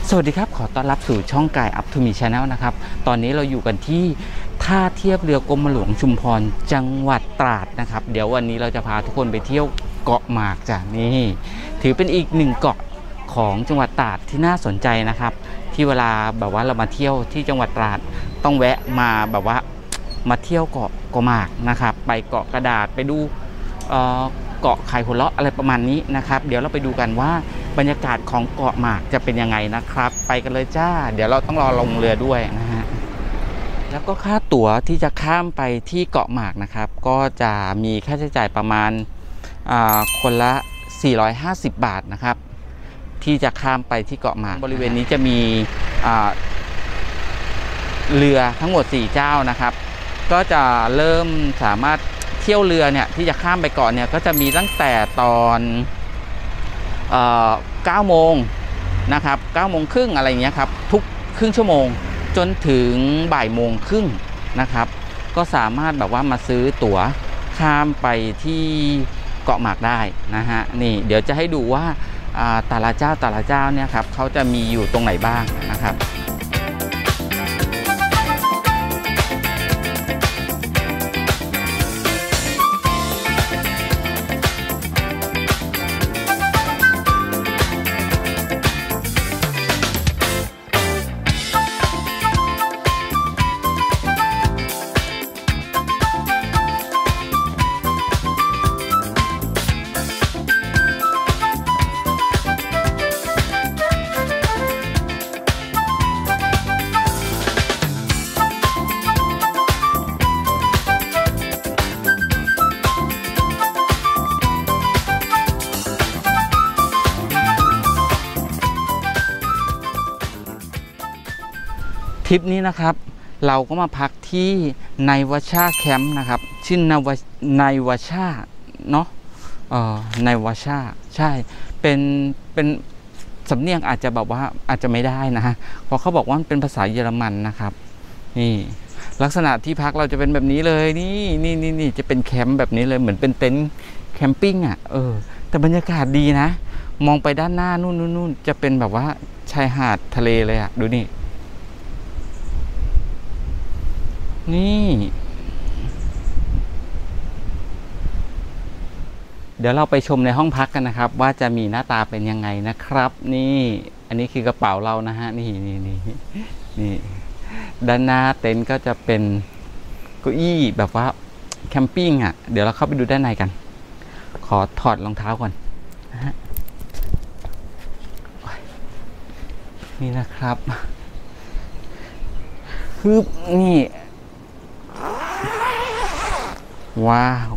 สวัสดีครับขอต้อนรับสู่ช่องกายอัพทูมีชาแนลนะครับตอนนี้เราอยู่กันที่ท่าเทียบเรือกรมหลวงชุมพรจังหวัดตราดนะครับเดี๋ยววันนี้เราจะพาทุกคนไปเที่ยวเกาะหมากจ้ะนี่ถือเป็นอีกหนึ่งเกาะของจังหวัดตราดที่น่าสนใจนะครับที่เวลาแบบว่าเรามาเที่ยวที่จังหวัดตราดต้องแวะมาแบบว่ามาเที่ยวเกาะหมากนะครับไปเกาะกระดาษไปดูเกาะไข่หัวเราะอะไรประมาณนี้นะครับเดี๋ยวเราไปดูกันว่าบรรยากาศของเกาะหมากจะเป็นยังไงนะครับไปกันเลยจ้าเดี๋ยวเราต้องรอลงเรือด้วยนะฮะแล้วก็ค่าตั๋วที่จะข้ามไปที่เกาะหมากนะครับก็จะมีค่าใช้จ่ายประมาณคนละ450 บาทนะครับที่จะข้ามไปที่เกาะหมากบริเวณนี้จะมีเรือทั้งหมด4เจ้านะครับก็จะเริ่มสามารถเที่ยวเรือเนี่ยที่จะข้ามไปเกาะเนี่ยก็จะมีตั้งแต่ตอน9 โมงนะครับ9 โมงครึ่งอะไรเงี้ยครับทุกครึ่งชั่วโมงจนถึงบ่ายโมงครึ่งนะครับก็สามารถแบบว่ามาซื้อตั๋วข้ามไปที่เกาะหมากได้นะฮะนี่เดี๋ยวจะให้ดูว่าแต่ละเจ้าเนี่ยครับเขาจะมีอยู่ตรงไหนบ้างนะครับทริปนี้นะครับเราก็มาพักที่ไนวาชาแคมป์นะครับชื่อไนวาชาเนาะไนวาชาใช่เป็นสำเนียงอาจจะแบบว่าอาจจะไม่ได้นะฮะเพราะเขาบอกว่ามันเป็นภาษาเยอรมันนะครับนี่ลักษณะที่พักเราจะเป็นแบบนี้เลยนี่จะเป็นแคมป์แบบนี้เลยเหมือนเป็นเต็นท์แคมปิ้งอ่ะแต่บรรยากาศดีนะมองไปด้านหน้านู่นจะเป็นแบบว่าชายหาดทะเลเลยอ่ะดูนี่เดี๋ยวเราไปชมในห้องพักกันนะครับว่าจะมีหน้าตาเป็นยังไงนะครับนี่อันนี้คือกระเป๋าเรานะฮะนี่ด้านหน้าเต็นท์ก็จะเป็นเก้าอี้แบบว่าแคมปิ้งอ่ะเดี๋ยวเราเข้าไปดูด้านในกันขอถอดรองเท้าก่อนนะฮะนี่นะครับคือนี่ว้าว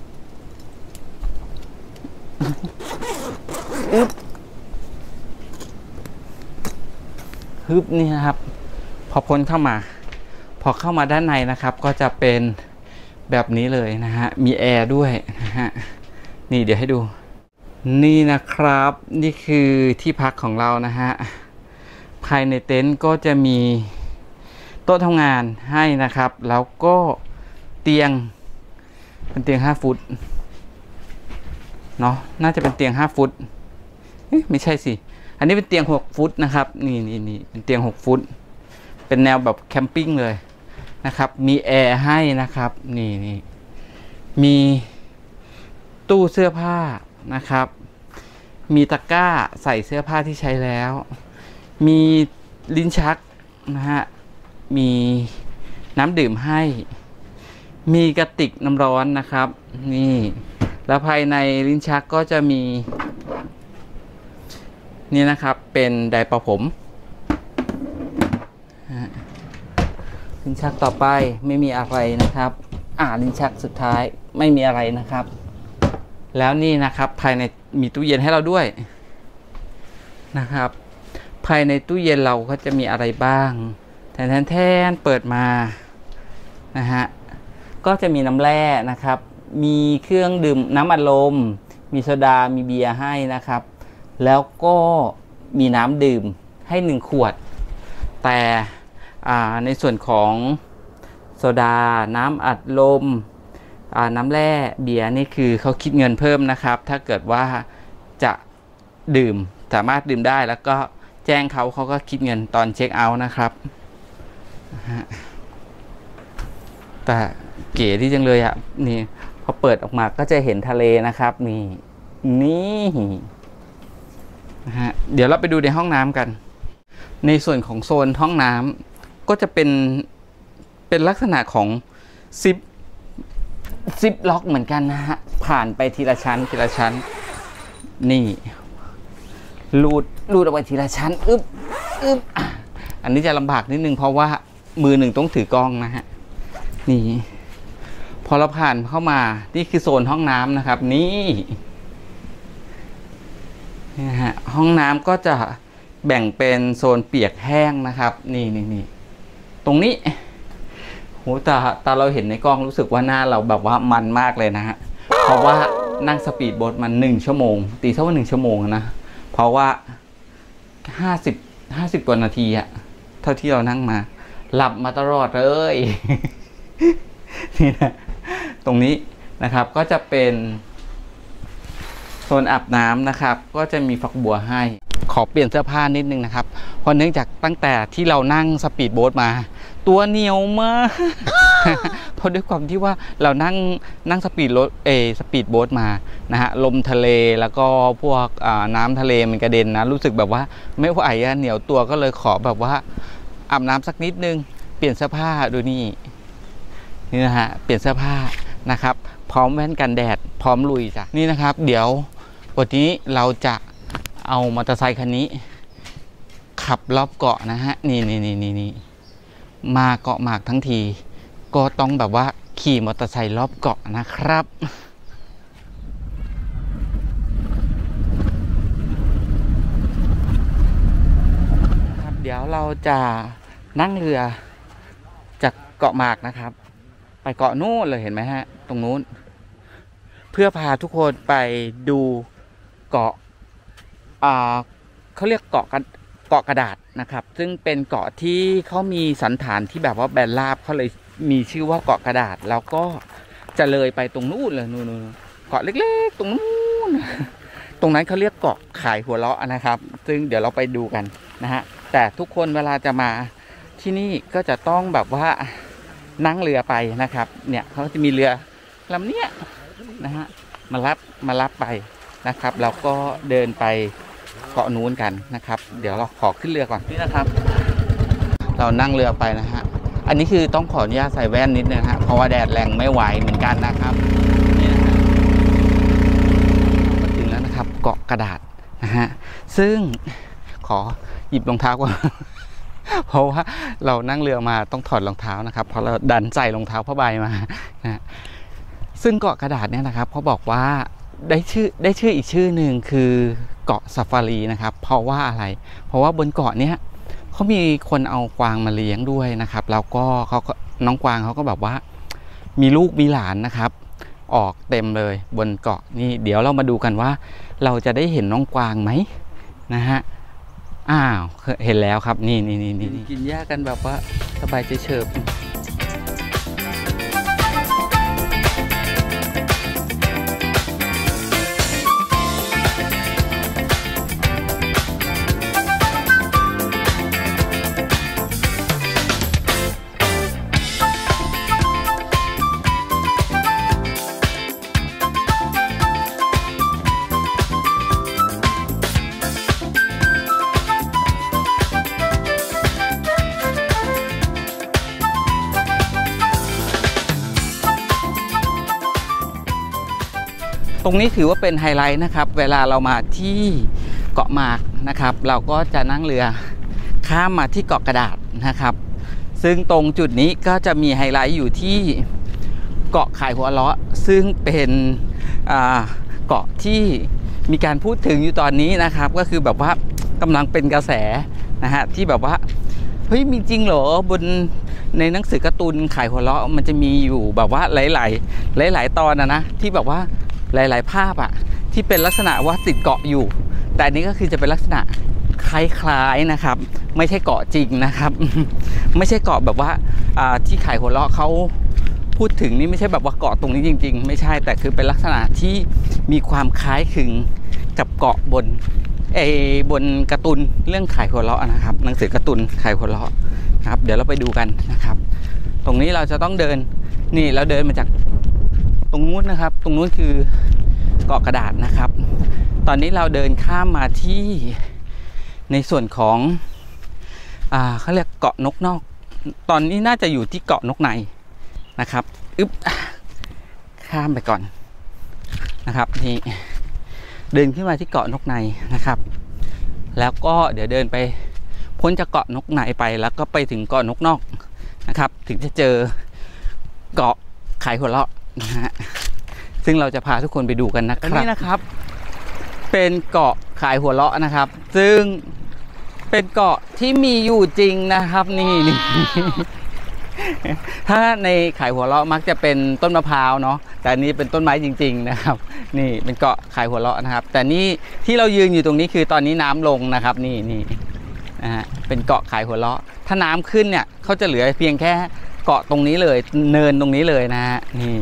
ฮึบนี่นะครับพอพ้นเข้ามาพอเข้ามาด้านในนะครับก็จะเป็นแบบนี้เลยนะฮะมีแอร์ด้วยนะฮะนี่เดี๋ยวให้ดูนี่นะครับนี่คือที่พักของเรานะฮะภายในเต็นท์ก็จะมีโต๊ะทำงานให้นะครับแล้วก็เตียงเป็นเตียง5 ฟุตเนาะน่าจะเป็นเตียง5 ฟุตไม่ใช่สิอันนี้เป็นเตียง6 ฟุตนะครับนี่เป็นเตียง6 ฟุตเป็นแนวแบบแคมปิ้งเลยนะครับมีแอร์ให้นะครับนี่มีตู้เสื้อผ้านะครับมีตะกร้าใส่เสื้อผ้าที่ใช้แล้วมีลิ้นชักนะฮะมีน้ำดื่มให้มีกระติกน้ำร้อนนะครับนี่แล้วภายในลิ้นชักก็จะมีนี่นะครับเป็นไดร์เป่าผมลิ้นชักต่อไปไม่มีอะไรนะครับลิ้นชักสุดท้ายไม่มีอะไรนะครับแล้วนี่นะครับภายในมีตู้เย็นให้เราด้วยนะครับภายในตู้เย็นเราก็จะมีอะไรบ้างแทนเปิดมานะฮะก็จะมีน้ำแร่นะครับมีเครื่องดื่มน้ำอัดลมมีโซดามีเบียร์ให้นะครับแล้วก็มีน้ำดื่มให้1 ขวดแต่ในส่วนของโซดาน้ำอัดลม น้ำแร่เบียร์นี่คือเขาคิดเงินเพิ่มนะครับถ้าเกิดว่าจะดื่มสามารถดื่มได้แล้วก็แจ้งเขาก็คิดเงินตอนเช็คเอาท์นะครับแต่เก๋ที่จังเลยอ่ะนี่พอเปิดออกมาก็จะเห็นทะเลนะครับนี่นะฮะเดี๋ยวเราไปดูในห้องน้ำกันในส่วนของโซนห้องน้ำก็จะเป็นลักษณะของซิปล็อกเหมือนกันนะฮะผ่านไปทีละชั้นนี่รูดออกไปทีละชั้นอึ๊บอันนี้จะลำบากนิดนึงเพราะว่ามือหนึ่งต้องถือกล้องนะฮะนี่พอเราผ่านเข้ามานี่คือโซนห้องน้ำนะครับนี่นะฮะห้องน้ำก็จะแบ่งเป็นโซนเปียกแห้งนะครับนี่ตรงนี้โหแต่เราเห็นในกล้องรู้สึกว่าหน้าเราแบบว่ามันมากเลยนะฮะเพราะว่านั่งสปีดโบ๊ทมัน1 ชั่วโมงตีเท่าว่า1 ชั่วโมงนะเพราะว่า50 กว่านาทีอะเท่าที่เรานั่งมาหลับมาตลอดเลยนี่นะตรงนี้นะครับก็จะเป็นโซนอาบน้ำนะครับก็จะมีฝักบัวให้ขอเปลี่ยนเสื้อผ้านิดนึงนะครับเพราะเนื่องจากตั้งแต่ที่เรานั่งสปีดโบ๊ทมาตัวเหนียวมากเพราะด้วยความที่ว่าเรานั่งสปีดโบ๊ทมานะฮะลมทะเลแล้วก็พวกน้ำทะเลมันกระเด็นนะรู้สึกแบบว่าไม่ไหวเหนียวตัวก็เลยขอแบบว่าอาบน้ำสักนิดนึงเปลี่ยนเสื้อผ้าดูนี่นะฮะเปลี่ยนเสื้อผ้านะครับพร้อมแว่นกันแดดพร้อมลุยจ้ะนี่นะครับเดี๋ยววันนี้เราจะเอามอเตอร์ไซค์คันนี้ขับรอบเกาะนะฮะนี่มาเกาะหมากทั้งทีก็ต้องแบบว่าขี่มอเตอร์ไซค์รอบเกาะนะครับเดี๋ยวเราจะนั่งเรือจากเกาะหมากนะครับไปเกาะนู้นเลยเห็นไหมฮะตรงนู้นเพื่อพาทุกคนไปดูเกาะเขาเรียกเกาะกระดาษนะครับซึ่งเป็นเกาะที่เขามีสันฐานที่แบบว่าแบนราบเขาเลยมีชื่อว่าเกาะกระดาษแล้วก็จะเลยไปตรงนู้นเลยนู่นเกาะเล็กๆตรงนู้นตรงนั้นเขาเรียกเกาะขายหัวเราะนะครับซึ่งเดี๋ยวเราไปดูกันนะฮะแต่ทุกคนเวลาจะมาที่นี่ก็จะต้องแบบว่านั่งเรือไปนะครับเนี่ยเขาจะมีเรือลำเนี้ยนะฮะมารับไปนะครับเราก็เดินไปเกาะนู้นกันนะครับเดี๋ยวเราขอขึ้นเรือก่อนนี่นะครับเรานั่งเรือไปนะฮะอันนี้คือต้องขออนุญาตใส่แว่นนิดนึงฮะเพราะว่าแดดแรงไม่ไหวเหมือนกันนะครับนี่นะฮะมาถึงแล้วนะครับเกาะกระดาษนะฮะซึ่งขอหยิบรองเท้าก่อนเพราะว่าเรานั่งเรือมาต้องถอดรองเท้านะครับเพราะเราดันใส่รองเท้าผ้าใบมานะซึ่งเกาะกระดาษเนี่ยนะครับเขาบอกว่าได้ชื่ออีกชื่อหนึ่งคือเกาะซาฟารีนะครับเพราะว่าอะไรเพราะว่าบนเกาะเนี้ยเขามีคนเอากวางมาเลี้ยงด้วยนะครับแล้วก็น้องกวางเขาก็แบบว่ามีลูกมีหลานนะครับออกเต็มเลยบนเกาะนี่เดี๋ยวเรามาดูกันว่าเราจะได้เห็นน้องกวางไหมนะฮะอ้าวเห็นแล้วครับนี่กินหญ้ากันแบบว่าสบายใจเฉิบตรงนี้ถือว่าเป็นไฮไลท์นะครับเวลาเรามาที่เกาะหมากนะครับเราก็จะนั่งเรือข้ามมาที่เกาะกระดาษนะครับซึ่งตรงจุดนี้ก็จะมีไฮไลท์อยู่ที่เกาะขายหัวเราะซึ่งเป็นเกาะที่มีการพูดถึงอยู่ตอนนี้นะครับก็คือแบบว่ากำลังเป็นกระแสนะฮะที่แบบว่าเฮ้ยมีจริงเหรอบนในหนังสือการ์ตูนขายหัวเราะมันจะมีอยู่แบบว่าหลายตอนนะที่แบบว่าหลายภาพอะที่เป็นลักษณะว่าติดเกาะอยู่แต่อันนี้ก็คือจะเป็นลักษณะคล้ายๆนะครับไม่ใช่เกาะจริงนะครับไม่ใช่เกาะแบบว่าที่ขายหัวเราะเขาพูดถึงนี่ไม่ใช่แบบว่าเกาะตรงนี้จริงๆไม่ใช่แต่คือเป็นลักษณะที่มีความคล้ายคลึงกับเกาะบนบนการ์ตูนเรื่องขายหัวเราะนะครับ หนังสือการ์ตูนขายหัวเราะนะครับเดี๋ยวเราไปดูกันนะครับ ตรงนี้เราจะต้องเดินนี่เราเดินมาจากตรงนู้นนะครับตรงนู้นคือเกาะกระดาษนะครับตอนนี้เราเดินข้ามมาที่ในส่วนของเขาเรียกเกาะนกนอกตอนนี้น่าจะอยู่ที่เกาะนกในนะครับข้ามไปก่อนนะครับนี่เดินขึ้นมาที่เกาะนกในนะครับแล้วก็เดี๋ยวเดินไปพ้นจากเกาะนกในไปแล้วก็ไปถึงเกาะนกนอกนะครับถึงจะเจอเกาะขายหัวเราะนะฮะซึ่งเราจะพาทุกคนไปดูกันนะครับนี่นะครับเป็นเกาะขายหัวเราะนะครับซึ่งเป็นเกาะที่มีอยู่จริงนะครับนี่ ถ้าในขายหัวเราะมักจะเป็นต้นมะพร้าวเนาะแต่อันนี้เป็นต้นไม้จริงๆนะครับนี่เป็นเกาะขายหัวเราะนะครับแต่นี่ที่เรายืนอยู่ตรงนี้คือตอนนี้น้ำลงนะครับนี่นะฮะเป็นเกาะขายหัวเราะถ้าน้ำขึ้นเนี่ยเขาจะเหลือเพียงแค่เกาะตรงนี้เลยเนินตรงนี้เลยนะฮะนี่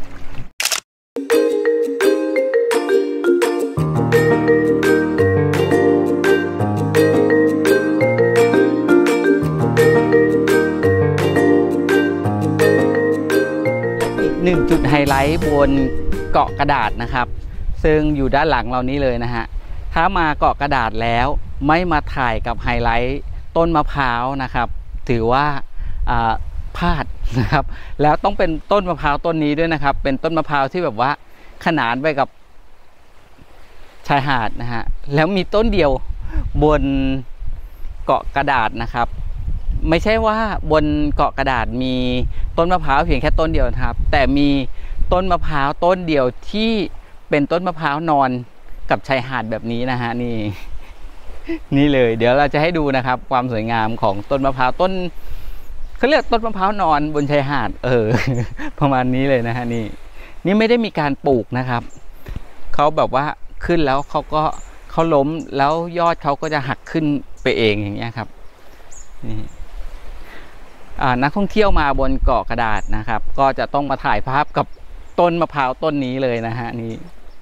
หนึ่งจุดไฮไลท์บนเกาะกระดาษนะครับซึ่งอยู่ด้านหลังเรานี้เลยนะฮะถ้ามาเกาะกระดาษแล้วไม่มาถ่ายกับไฮไลท์ต้นมะพร้าวนะครับถือว่าพลาดนะครับแล้วต้องเป็นต้นมะพร้าวต้นนี้ด้วยนะครับเป็นต้นมะพร้าวที่แบบว่าขนานไปกับชายหาดนะฮะแล้วมีต้นเดียวบนเกาะกระดาษนะครับไม่ใช่ว่าบนเกาะกระดาษมีต้นมะพร้าวเพียงแค่ต้นเดียวนะครับแต่มีต้นมะพร้าวต้นเดียวที่เป็นต้นมะพร้าวนอนกับชายหาดแบบนี้นะฮะนี่เลยเดี๋ยวเราจะให้ดูนะครับความสวยงามของต้นมะพร้าวต้นเขาเรียกต้นมะพร้าวนอนบนชายหาดประมาณนี้เลยนะฮะนี่ไม่ได้มีการปลูกนะครับเขาแบบว่าขึ้นแล้วเขาล้มแล้วยอดเขาก็จะหักขึ้นไปเองอย่างเงี้ยครับนี่นักท่องเที่ยวมาบนเกาะกระดาษนะครับก็จะต้องมาถ่ายภาพกับต้นมะพร้าวต้นนี้เลยนะฮะนี่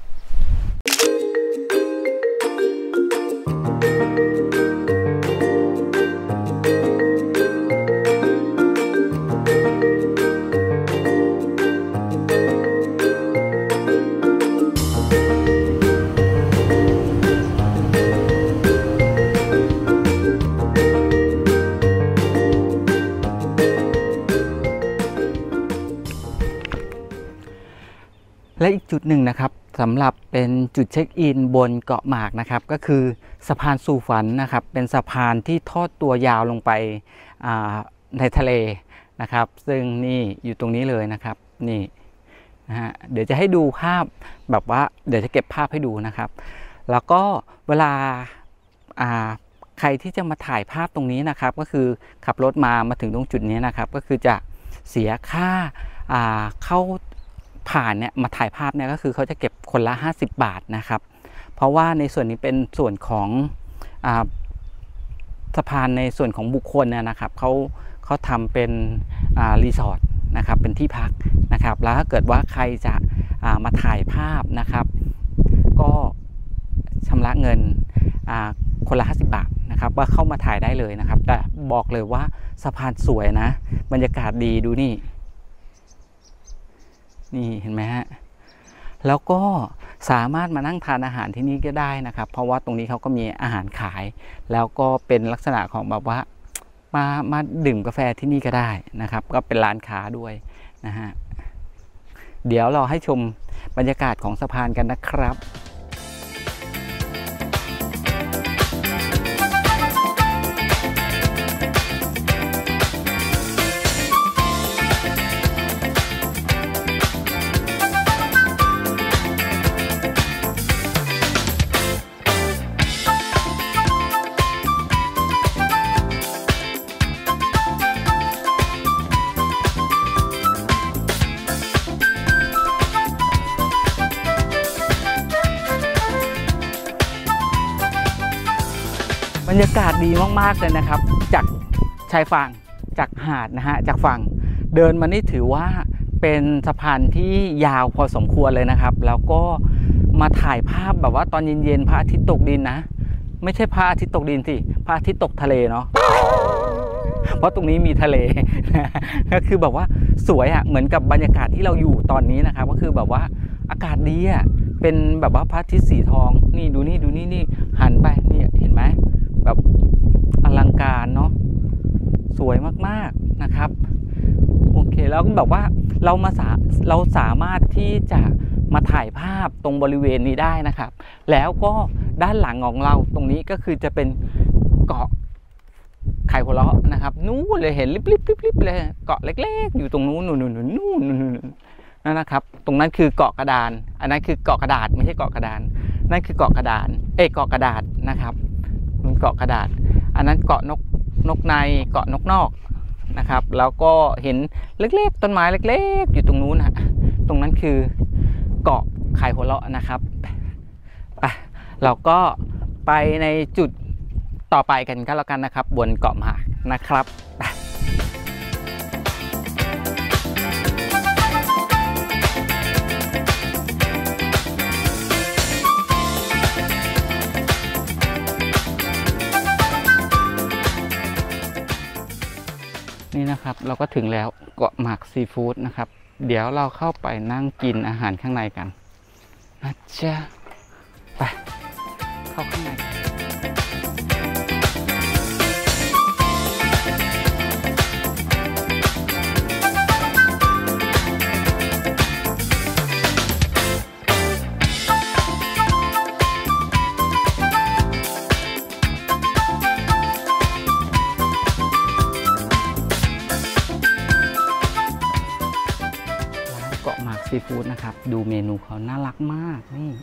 และอีกจุดหนึ่งนะครับสำหรับเป็นจุดเช็คอินบนเกาะหมากนะครับก็คือสะพานสู่ฝันนะครับเป็นสะพานที่ทอดตัวยาวลงไปในทะเลนะครับซึ่งนี่อยู่ตรงนี้เลยนะครับนี่นะฮะเดี๋ยวจะให้ดูภาพแบบว่าเดี๋ยวจะเก็บภาพให้ดูนะครับแล้วก็เวลาใครที่จะมาถ่ายภาพตรงนี้นะครับก็คือขับรถมาถึงตรงจุดนี้นะครับก็คือจะเสียค่าเข้าผ่านเนี่ยมาถ่ายภาพเนี่ยก็คือเขาจะเก็บคนละ50 บาทนะครับเพราะว่าในส่วนนี้เป็นส่วนของสะพานในส่วนของบุคคลเนี่ยนะครับเขาทำเป็นรีสอร์ทนะครับเป็นที่พักนะครับแล้วถ้าเกิดว่าใครจะมาถ่ายภาพนะครับก็ชำระเงินคนละ50 บาทนะครับว่าเข้ามาถ่ายได้เลยนะครับแต่บอกเลยว่าสะพานสวยนะบรรยากาศดีดูนี่เห็นไหมฮะแล้วก็สามารถมานั่งทานอาหารที่นี่ก็ได้นะครับเพราะว่าตรงนี้เขาก็มีอาหารขายแล้วก็เป็นลักษณะของแบบว่ามาดื่มกาแฟที่นี่ก็ได้นะครับก็เป็นร้านค้าด้วยนะฮะเดี๋ยวเราให้ชมบรรยากาศของสะพานกันนะครับ บรรยากาศดีมากๆเลยนะครับจากชายฝั่งจากหาดนะฮะจากฝั่งเดินมานี่ถือว่าเป็นสะพานที่ยาวพอสมควรเลยนะครับแล้วก็มาถ่ายภาพแบบว่าตอนเย็นๆพระอาทิตย์ตกดินนะไม่ใช่พระอาทิตย์ตกดินสิพระอาทิตย์ตกทะเลเนาะเพราะตรงนี้มีทะเล ก็คือแบบว่าสวยอ่ะเหมือนกับบรรยากาศที่เราอยู่ตอนนี้นะครับก็คือแบบว่าอากาศดีอ่ะเป็นแบบว่าพระอาทิตย์สีทองนี่ดูนี่ดูนี่นี่หันไปนี่เห็นไหมแบบอลังการเนาะสวยมากๆนะครับโอเคแล้วก็แบบว่าเราสามารถที่จะมาถ่ายภาพตรงบริเวณนี้ได้นะครับแล้วก็ด้านหลังของเราตรงนี้ก็คือจะเป็นเกาะไข่หัวเราะนะครับนู้นเลยเห็นลิบๆเลยเกาะเล็กๆอยู่ตรงนู้นนู่นนั่นนะครับตรงนั้นคือเกาะกระดานอันนั้นคือเกาะกระดาษไม่ใช่เกาะกระดานนั่นคือเกาะกระดานเกาะกระดาษนะครับมันเกาะกระดาษอันนั้นเกาะนกในเกาะนกนอกนะครับแล้วก็เห็นเล็กๆต้นไม้เล็กๆอยู่ตรงนู้นนะตรงนั้นคือเกาะไข่หัวเราะนะครับไปเราก็ไปในจุดต่อไปกันก็แล้วกันนะครับบนเกาะหมากนะครับนี่นะครับเราก็ถึงแล้วเกาะหมากซีฟู้ดนะครับเดี๋ยวเราเข้าไปนั่งกินอาหารข้างในกันนะจ๊ะไปเข้าข้างในซีฟู้ดนะครับดูเมนูเขาน่ารักมาก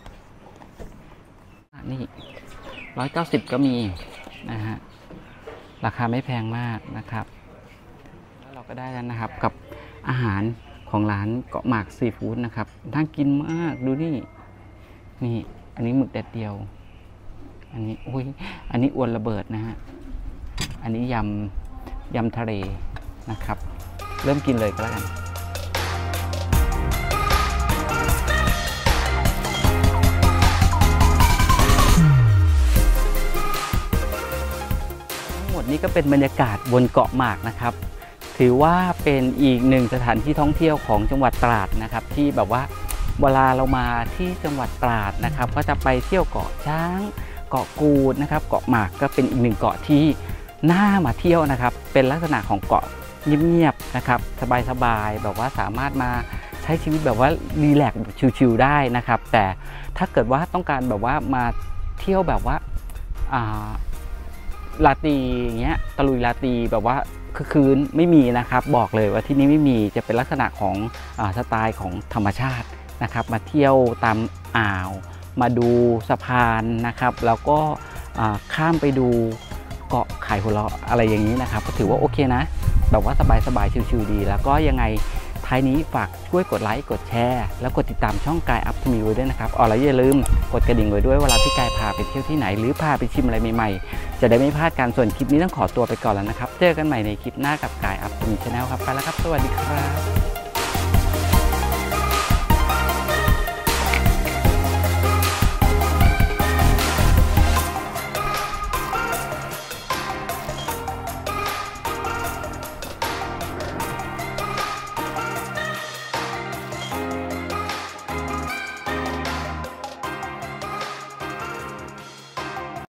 นี่190ก็มีนะฮะราคาไม่แพงมากนะครับแล้วเราก็ได้แล้วนะครับกับอาหารของร้านเกาะหมากซีฟู้ดนะครับน่ากินมากดูนี่อันนี้หมึกแดดเดียวอันนี้อันนี้อวนระเบิดนะฮะอันนี้ยำทะเลนะครับเริ่มกินเลยก็แล้วกันนี่ก็เป็นบรรยากาศบนเกาะหมากนะครับถือว่าเป็นอีกหนึ่งสถานที่ท่องเที่ยวของจังหวัดตราดนะครับที่แบบว่าเวลาเรามาที่จังหวัดตราดนะครับก็จะไปเที่ยวเกาะช้างเกาะกูดนะครับเกาะหมากก็เป็นอีกหนึ่งเกาะที่น่ามาเที่ยวนะครับเป็นลักษณะของเกาะเงียบๆนะครับสบายๆแบบว่าสามารถมาใช้ชีวิตแบบว่ารีแลกซ์ชิลๆได้นะครับแต่ถ้าเกิดว่าต้องการแบบว่ามาเที่ยวแบบว่าลาตีอย่างเงี้ยตะลุยลาตีแบบว่าคืนไม่มีนะครับบอกเลยว่าที่นี่ไม่มีจะเป็นลักษณะของสไตล์ของธรรมชาตินะครับมาเที่ยวตามอ่าวมาดูสะพานนะครับแล้วก็ข้ามไปดูเกาะไข่หัวเราะอะไรอย่างนี้นะครับก็ถือว่าโอเคนะแบบว่าสบายชิลๆดีแล้วก็ยังไงท้ายนี้ฝากช่วยกดไลค์กดแชร์แล้วกดติดตามช่องกายอัพทูมีไว้ด้วยนะครับแล้วอย่าลืมกดกระดิ่งไว้ด้วยเวลาที่กายพาไปเที่ยวที่ไหนหรือพาไปชิมอะไรใหม่ๆจะได้ไม่พลาดการส่วนคลิปนี้ต้องขอตัวไปก่อนแล้วนะครับเจอกันใหม่ในคลิปหน้ากับกายอัพทูมีชาแนลครับไปแล้วครับสวัสดีครับ